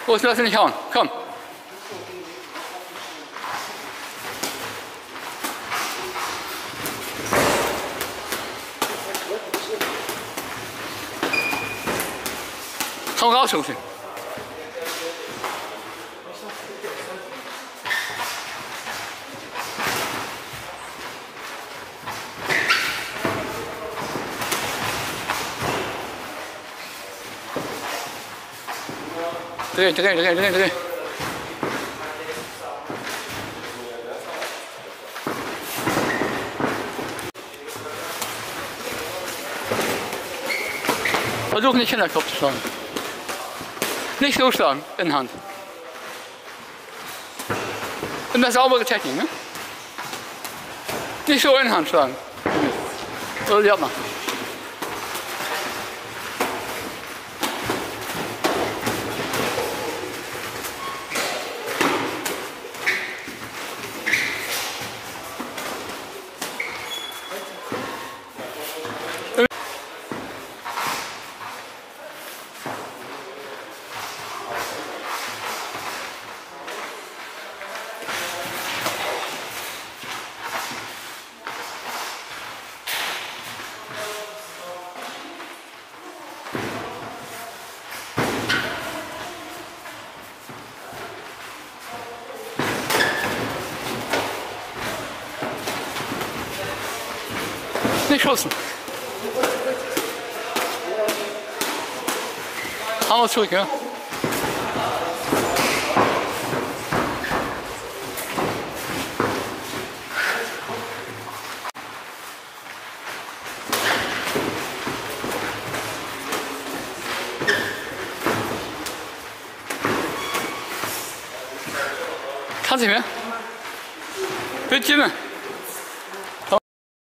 Los, lass ihn nicht hauen. Komm. Komm raus, Jungs. Dreh. Versuch nicht in den Kopf zu schlagen. Nicht so schlagen, in Hand. Immer saubere Technik, ne? Nicht so in Hand schlagen. Oder die abmachen. Nicht schützen. Haben wir zurück, ja? Kann sie mehr? Bitte, Jimmy.